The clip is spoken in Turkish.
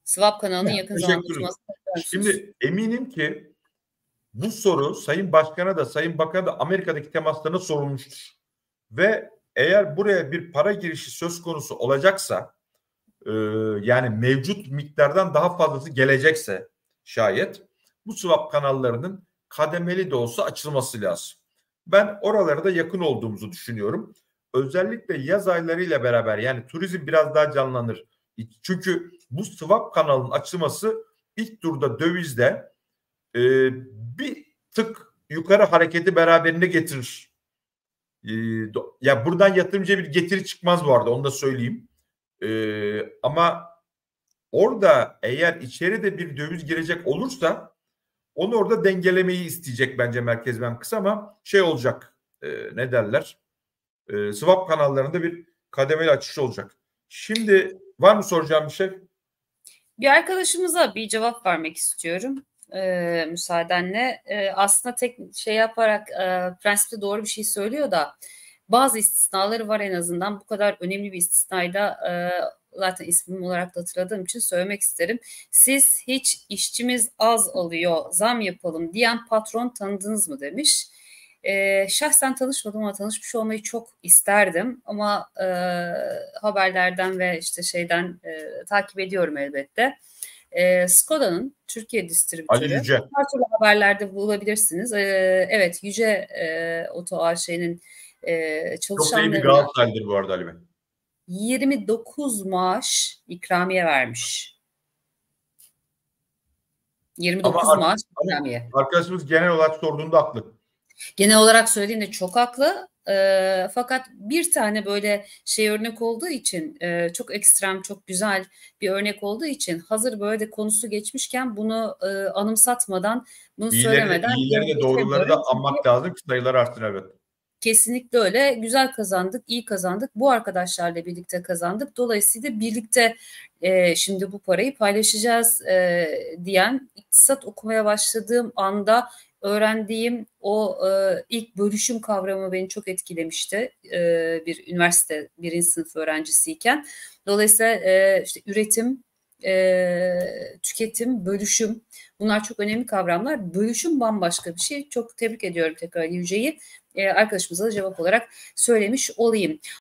Swap kanalının yakın zamanda Teşekkür ederim. açılması. Şimdi eminim ki bu soru Sayın Başkan'a da Sayın Bakan'a da Amerika'daki temaslarına sorulmuştur. Ve eğer buraya bir para girişi söz konusu olacaksa, yani mevcut miktardan daha fazlası gelecekse şayet, bu swap kanallarının kademeli de olsa açılması lazım. Ben oralara da yakın olduğumuzu düşünüyorum. Özellikle yaz aylarıyla beraber, yani turizm biraz daha canlanır. Çünkü bu swap kanalının açılması ilk turda dövizde bir tık yukarı hareketi beraberinde getirir. Ya buradan yatırımcıya bir getiri çıkmaz bu arada, onu da söyleyeyim. Ama orada eğer içeride bir döviz girecek olursa onu orada dengelemeyi isteyecek bence Merkez Bankası, ama şey olacak, ne derler, swap kanallarında bir kademeli açış olacak. Şimdi var mı soracağım bir şey? Bir arkadaşımıza bir cevap vermek istiyorum. Müsaadenle. Aslında tek şey yaparak prensipte doğru bir şey söylüyor da bazı istisnaları var en azından. Bu kadar önemli bir istisnayı da zaten ismim olarak da hatırladığım için söylemek isterim. Siz hiç işçimiz az alıyor, zam yapalım diyen patron tanıdınız mı demiş. Şahsen tanışmadım ama tanışmış olmayı çok isterdim. Ama haberlerden ve işte şeyden takip ediyorum elbette. Skoda'nın Türkiye distribütörü. Ali Yüce. Her türlü haberlerde bulabilirsiniz. Evet, Yüce Oto AŞ'nin Çok iyi bir çalışanlarına Galatasaraylıdır bu arada Ali Bey. 29 maaş ikramiye vermiş. 29 maaş ikramiye. Arkadaşımız genel olarak sorduğunda haklı. Genel olarak söylediğinde çok haklı. Fakat bir tane böyle şey örnek olduğu için çok ekstrem, çok güzel bir örnek olduğu için hazır böyle de konusu geçmişken bunu anımsatmadan, bunu söylemeden İyileri de doğruları da anmak lazım ki sayılar artsın elbette. Kesinlikle öyle. Güzel kazandık, iyi kazandık. Bu arkadaşlarla birlikte kazandık. Dolayısıyla birlikte şimdi bu parayı paylaşacağız diyen, iktisat okumaya başladığım anda öğrendiğim o ilk bölüşüm kavramı beni çok etkilemişti. Bir üniversite birinci sınıf öğrencisiyken. Dolayısıyla işte üretim, tüketim, bölüşüm, bunlar çok önemli kavramlar. Bölüşüm bambaşka bir şey. Çok tebrik ediyorum tekrar Yüce'yi. Arkadaşımıza da cevap olarak söylemiş olayım.